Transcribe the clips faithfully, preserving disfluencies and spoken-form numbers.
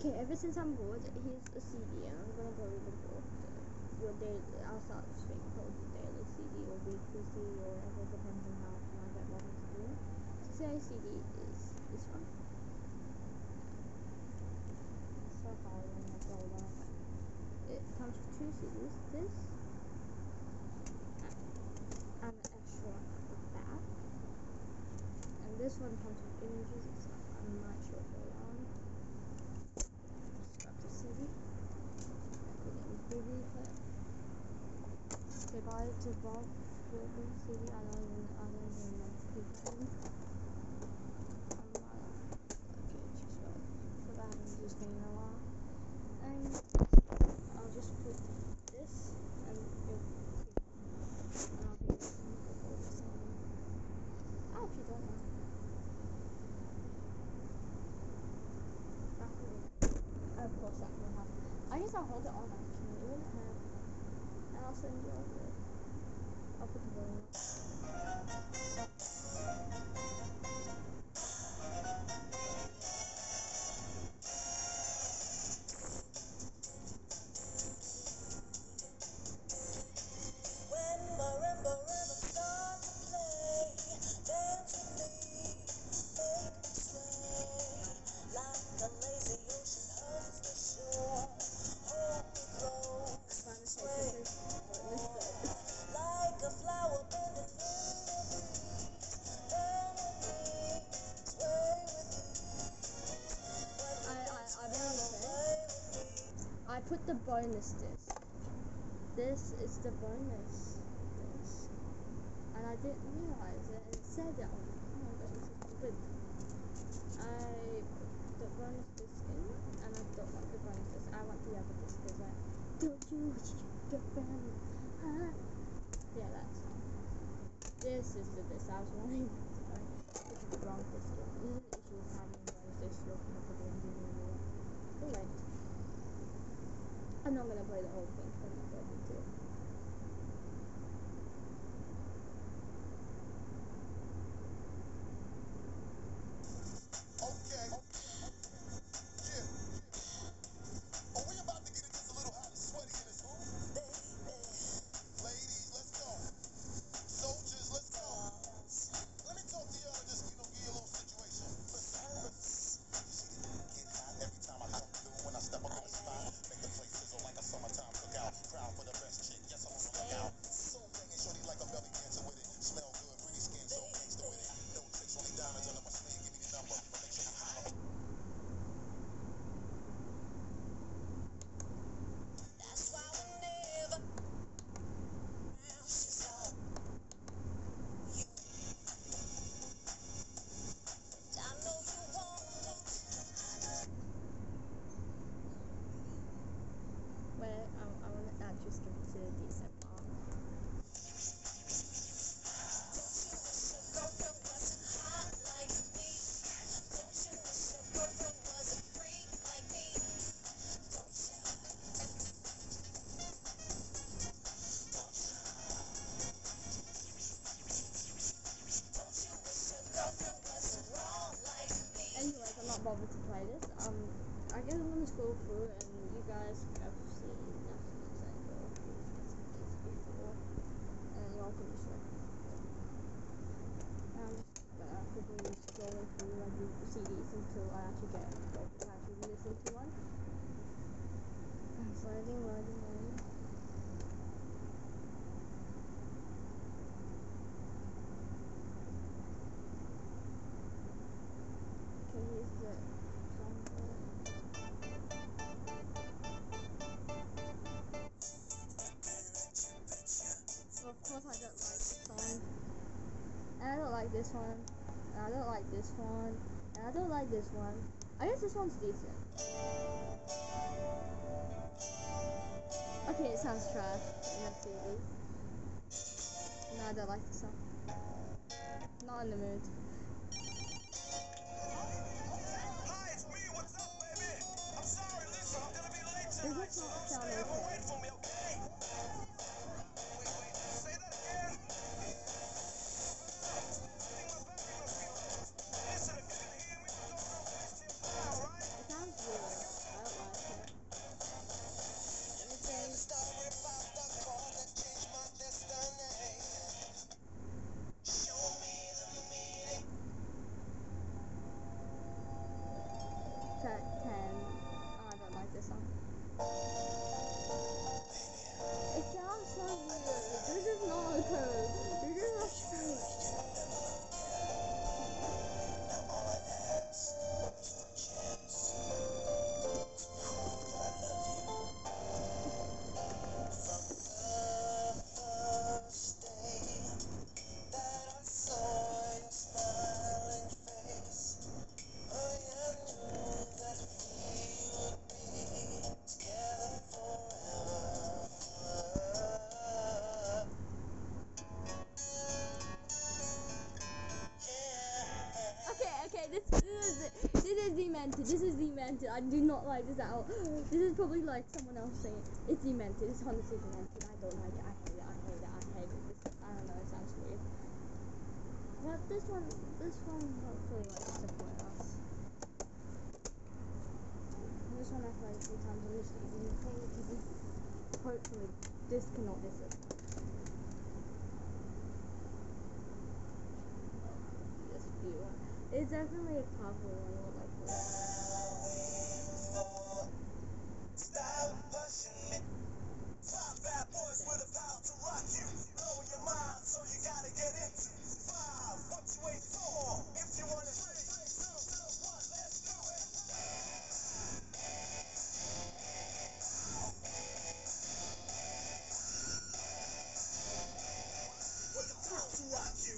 Okay, ever since I'm bored, here's a C D, and I'm gonna go with the book. Your daily, I'll start this thing called the daily C D or weekly C D or whatever, depends on how often I get what to do. So today's C D is this one. So hard when I go that. It comes with two C Ds. This and an extra one at the back. And this one comes with images and stuff. I'm not sure what they are. Just grab the C D. I put it in the D V D player. Say bye to Bob for the C D. I don't even, I don't even know if he can. I'm not. Okay, just right. So that I haven't used it in a while. And I'll just put this and it, and I'll take it and put all this on. Oh, if you don't know. Of course that will happen. I guess I'll hold it on actually. It wouldn't hurt. And I'll send you over it. I'll put the volume up. I put the bonus disc. This is the bonus disc. And I didn't realize it. It said it on it. Oh my god, this is stupid. I put the bonus disc in, and I don't want the bonus disc. I want the other disc. It's like, don't you get family? Huh? Yeah, that's all. This is the disc I was wanting. Sorry. This is the wrong disc. This is the issue with having a bonus disc. You're going to put it in the video. Oh, wait. I'm not gonna play the whole thing, so I'm not going to. Okay. Yeah. Oh, we about to get it just a little hot and sweaty in this room. Ladies, let's go. Soldiers, let's go. Let me talk to y'all and just, you know, give you a little situation. Listen, listen. Get hot every time I come through when I step up in the spot. Make the place sizzle like a summertime cookout. Crowd for the best chick, yes, I'm on the lookout. So banging, shorty like a belly dancer with it. Smell good, pretty skin, so gangster with it. No tricks, only diamonds under my sleeve. Give me the number, but make sure you holler. That's why whenever she's on you, I know you want it. Where I, I want to add just skip to a decent part. Anyways, I'm not bothered to play this. Um, I guess I'm gonna scroll through, and you guys have seen Netflix and go through these before, and y'all can just like. I'm just gonna continue scrolling through like the C Ds until I actually get like to actually listen to one. It's loading, loading, loading. Okay, here's the song. So of course I don't like this song. And I don't like this one. And I don't like this one. And I don't like this one. I guess this one's decent. Okay, it sounds trash in the C D. No, I don't like this song. Not in the mood. Hi, it's me. What's up, baby? I'm sorry, listen, I'm gonna be late Does tonight, this so not sound stay up and okay? wait for me, okay? Wait, wait, say that again? I think my battery must be low. Listen, if you can hear me, don't go past ten now, right? It sounds weird. I demented. This is demented. I do not like this at all. This is probably like someone else saying it's demented. It's honestly demented. I don't like it. I hate it. I hate it. I hate it. This, I don't know. It sounds weird. But this one, this one hopefully won't disappoint us. This one I played a few times on this easy thing. Easy. Hopefully this cannot disappoint. This view one. It's definitely a cover one. What like this. Style pushing me. Five bad boys with a power to rock you. Blowing your mind, so you gotta get into five. What you wait for? If you want to three, two, one, let's do it. With the power to rock you.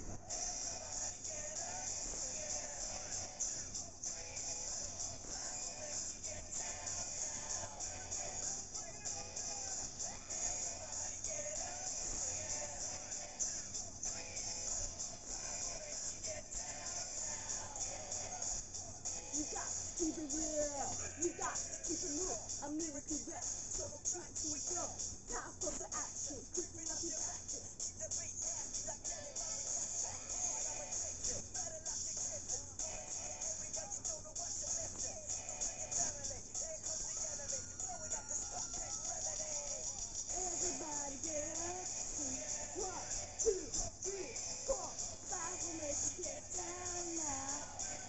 You got to keep it real. You got to keep it real. A miracle rap. So I'm trying to go. Time for the action. Creeping up your back. Keep the beat nasty like anybody else. I'ma take you. Better lock your kids in. Here we go. You don't know what you're missing. Bring it family. Here comes the enemy. Blowing up the spot. Take remedy. Everybody get up. One, two, three, four, five. We'll make you get down now.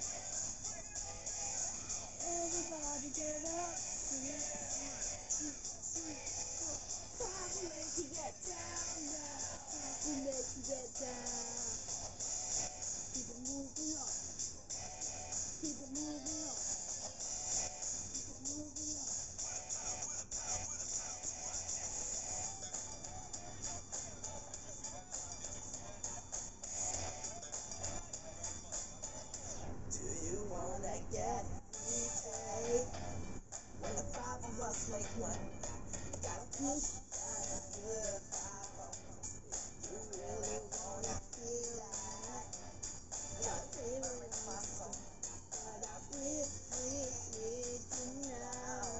Everybody get up. Three, two, three, four, five. We'll make you get down now. We'll make you get down. Keep it moving up. Keep it moving up. Keep it moving up. Do you wanna get free pay? When the five of us make one, you gotta push, gotta do the five of us. You really wanna feel that? I gotta feel it with my soul. But I feel free, free tonight.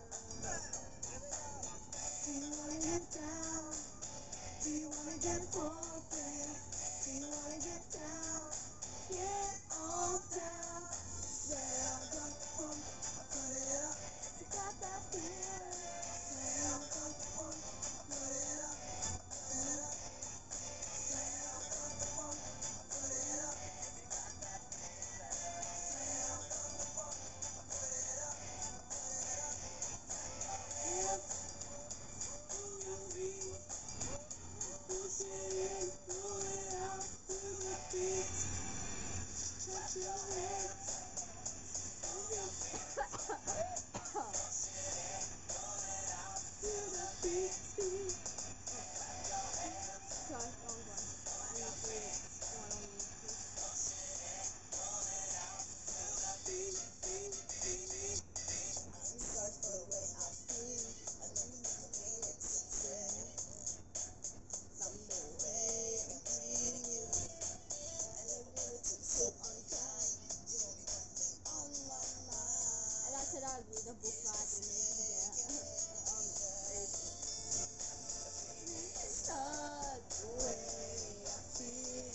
Do you wanna get down? Do you wanna get open? Do you wanna get down? Get all down. Say I'm gonna pump, put it up. You got that feeling. Say I'm gonna pump, put it up, put it up. Say I'm gonna pump, put it up. You got that feeling. Say I'm gonna pump, put it up, put it up. Yes, moving, push it in, pull it out to the beat. Touch your head. The book bag and then yeah. Start the way I feel.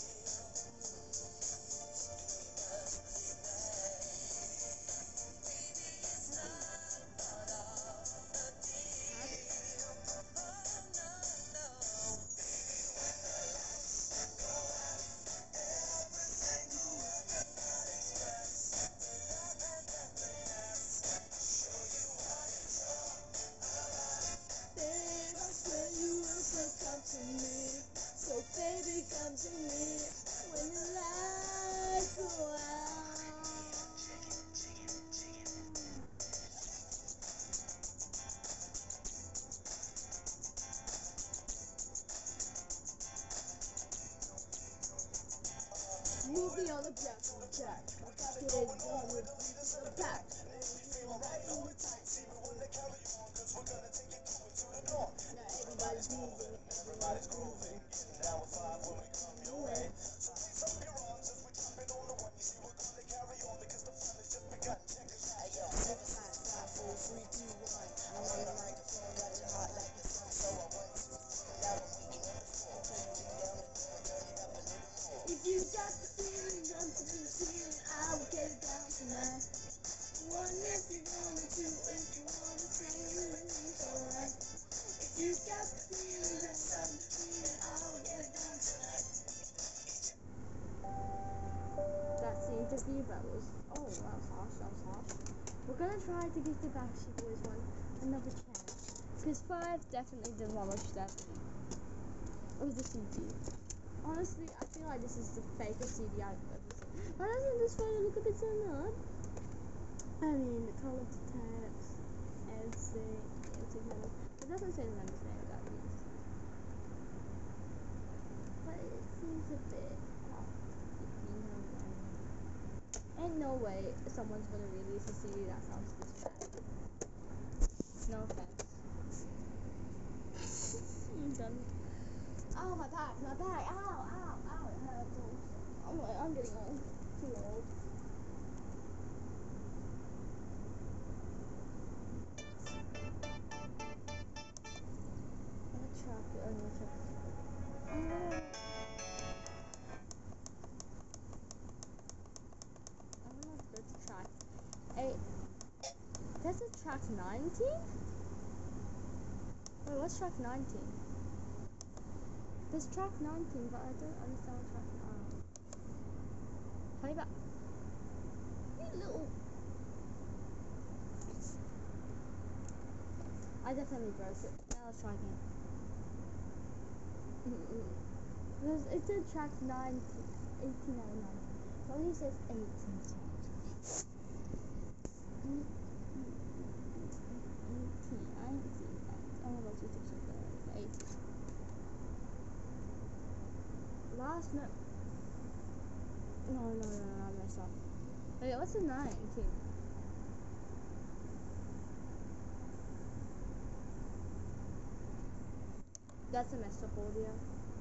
To me, so baby come to me when the lights go out. Movie on the jack, on the jack. I gotta get it done with the pack. Now everybody's moving, everybody's grooving. Now we're five when we come your way. So please up your arms as we drop it on the one. You see we're gonna carry on because the fun has just begun. Check it out. Hey yo, try to give the Backstreet Boys one another chance. Because five definitely demolished that. Or the C D. Honestly, I feel like this is the fakest C D I've ever seen. Why doesn't this photo look a bit so odd? I mean, the color to text, everything, everything. It doesn't say the member's name, at least. But it seems a bit off. Ain't no way someone's gonna release a C D that sounds this bad. No offense. I'm done. Ow, my back, my back, ow, ow, ow, it hurts. Oh my, I'm getting old, too old. I'm gonna track it, I'm gonna track it. I'm gonna... I'm gonna go to track eight. There's a track nineteen? Wait, what's track nineteen? There's track nineteen, but I don't understand what track nine. Play back. You little... I definitely broke it. Now let's try again. There's, it said track nineteen, eighteen out of nineteen. It only says eighteen songs. eighteen, nineteen, oh my god, two tips of the eighteen. Last no. No, no, no, no, I messed up. Wait, what's the nineteen? That's a messed up audio.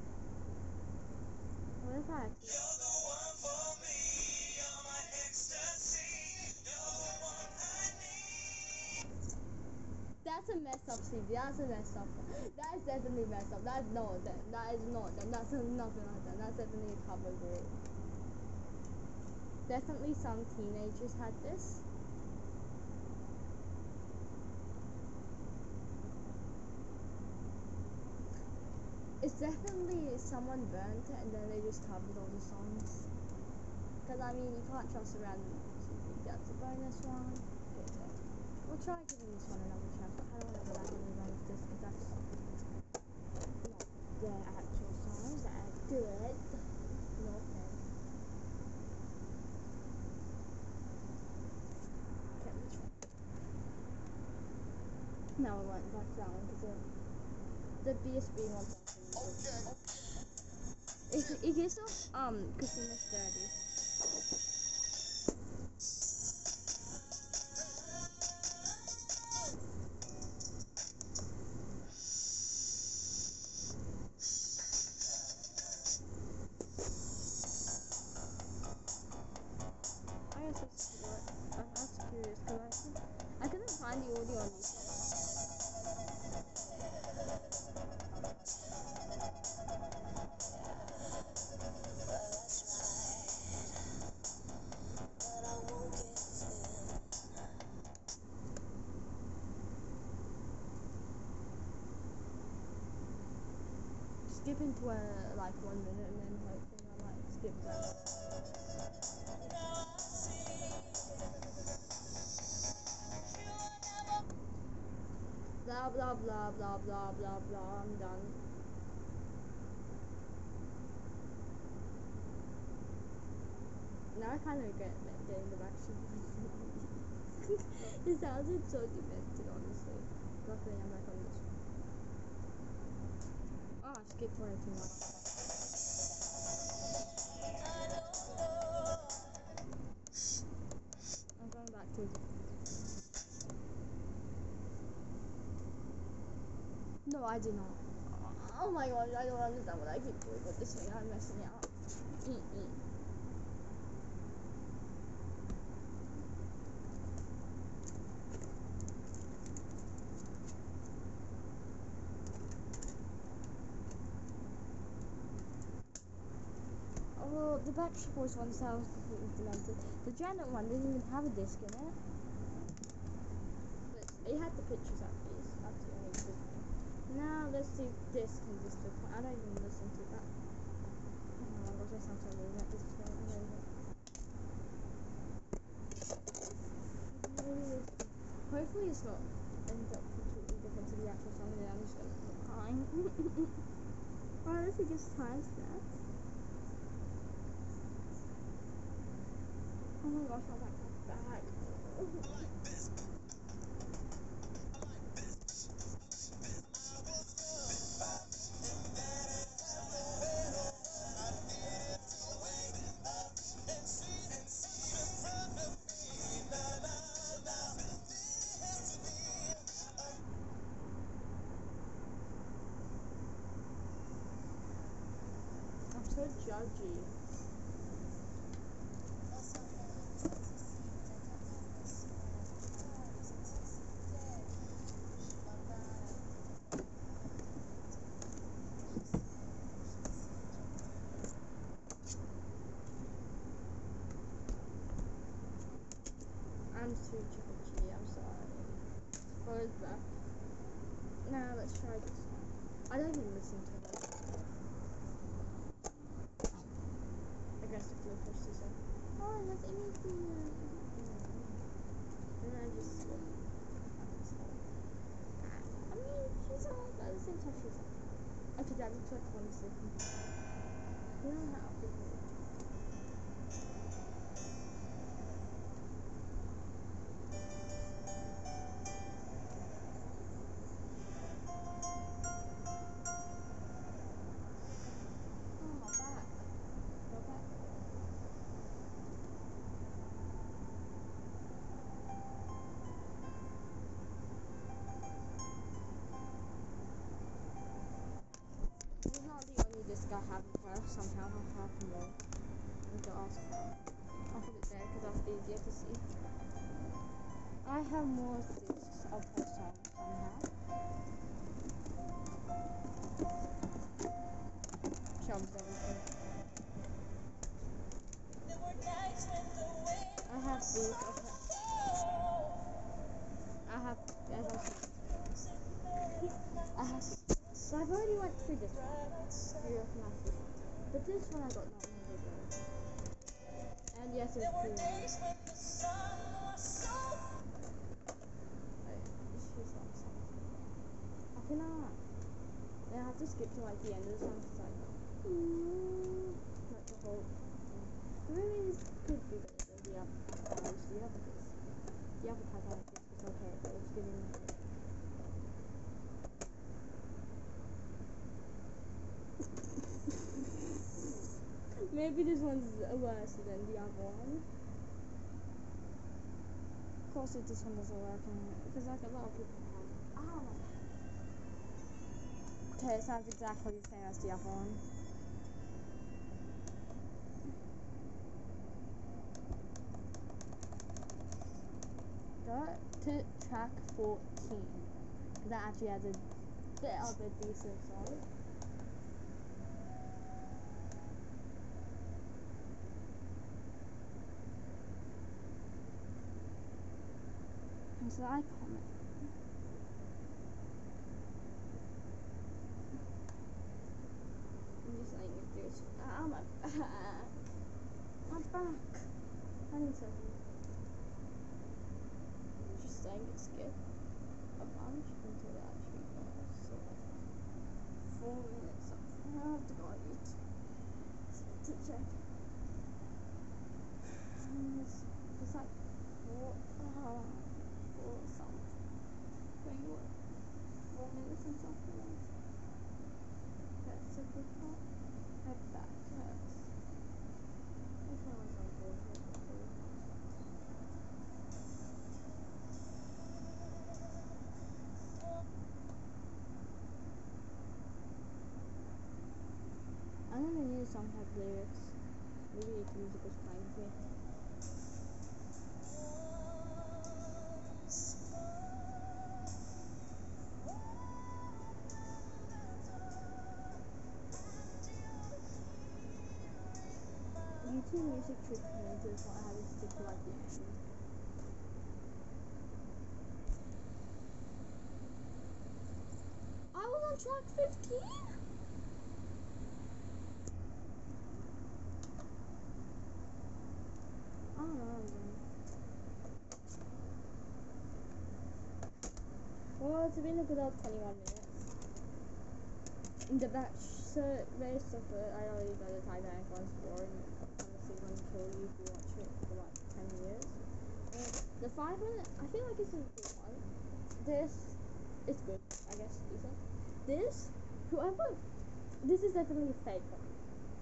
What if I actually... You're the one for me, you're my ecstasy, you're the one I need. That's a messed up C D, that's a messed up one. That is definitely messed up. That's not them. That is not them. That's nothing like that. That's definitely a cover grade. Definitely some teenagers had this. It's definitely someone burnt it and then they just covered all the songs. Because I mean, you can't trust a random C D. That's a bonus one. Okay. We'll try giving this one another chance, but I don't want to go back and revise this because that's not the actual songs that are good. No offense. Okay, let's try. Now I went back to that one because the B S B one's actually good. It, it gives us um Christina Sturdy. I guess it's what I'm that's curious because I I couldn't find the audio on YouTube. Skip into uh, like one minute and then hopefully I might skip that. Blah blah blah blah blah blah blah. I'm done. Now I kind of regret getting the Backstreet Boys. It sounded so demented, honestly. Luckily I'm back on this one. Ah, oh, skip for it too much. I'm going back to it. No, I do not. Oh my god, I don't understand what I keep doing with this thing. I'm messing it up. Mm-mm. Oh, the Backstreet Boys one sounds completely demented. The Janet one didn't even have a disc in it. But it had the pictures at least. That's the only good thing. Now let's see if this can just look. I don't even listen to that. Oh my gosh, I sound so weird at this point. I don't even. hopefully it's not ends up completely different to the actual song, and I'm just gonna keep crying. Alright, let's see, just time snaps. Oh my gosh, I like my bag. I'm so judgy. I'm too judgy, I'm sorry. Close back. Now let's try this one. I don't even listen to it. Aggressively push this in. Oh, it has anything. And then I just slip. I mean, she's on, but at the same time, she's on. Okay, that looks like one second. You know how to do it. He's not the only disc I have with her. Somehow I have more. I need to ask her. I'll put it there because that's easier to see. I have more discs of her songs somehow. Chums everything. I have these of her. I have, as I said, I have. So I've already went through this one. Three of my feet. But this one I got not long ago. And yes, it's true. Wait, she's on something. I cannot. Then I have to skip to like the end of the song. It's like, mm, like the whole thing. Maybe this could be better than the other guys. The other guys. The other type I like this. It's okay, but it's giving me. Maybe this one's worse than the other one. Of course, if this one doesn't work, because like a lot of people have. Oh my. Okay, it sounds exactly the same as the other one. Go to track fourteen. Because that actually has a bit of a decent song. So I comment. I'm just letting it do it. Ah, my back. My back. I need something. Just saying it skip a bunch until it actually goes. So, four minutes. I have to go and eat. To check. And it's, it's like four. Uh, or something. Going what? Four minutes and something else. That's a good part. My back hurts. I feel like I'm bullshit. I don't know new song have lyrics. Maybe the music was fine with me. YouTube music tricked me into this one. I had to stick to like the end. I was on track fifteen? I don't know. Well, it's been a good old twenty-one minutes. In the batch so race of it, I already know the Titanic one's boring. Honestly, gonna kill you if you watch it for like ten years. And the five minute, I feel like it's a good one. This, it's good, I guess, decent. This, whoever, this is definitely a fake one.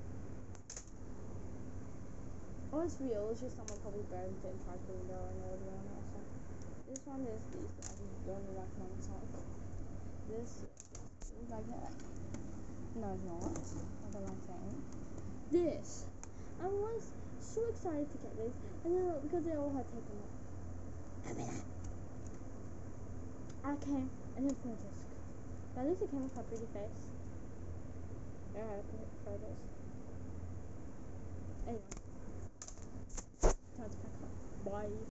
Or it's real, it's just someone probably burned it and tried to window and all around it or something. This one is decent, I just don't know like myself. This is like that. No, it's not. What am I saying? This. I was so excited to get this, and then because they all had taken it. I came, and it was my disc. But at least it came with my pretty face. Yeah, I put photos. Anyway. Time to pack up. Bye.